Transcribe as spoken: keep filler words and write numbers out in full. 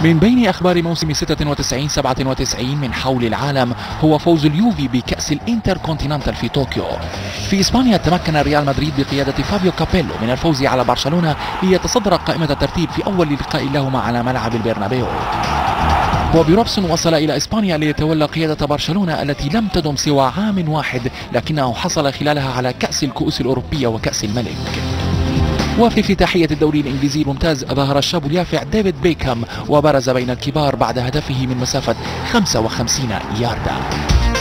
من بين أخبار موسم ستة وتسعين سبعة وتسعين من حول العالم هو فوز اليوفي بكأس الانتر كونتيننتال في طوكيو. في إسبانيا تمكن ريال مدريد بقيادة فابيو كابيلو من الفوز على برشلونة ليتصدر قائمة الترتيب في أول لقاء لهما على ملعب البرنابيو. وبروبسون وصل إلى إسبانيا ليتولى قيادة برشلونة التي لم تدم سوى عام واحد، لكنه حصل خلالها على كأس الكؤوس الأوروبية وكأس الملك. وفي افتتاحية الدوري الإنجليزي الممتاز ظهر الشاب اليافع ديفيد بيكهام وبرز بين الكبار بعد هدفه من مسافة خمسة وخمسين ياردة.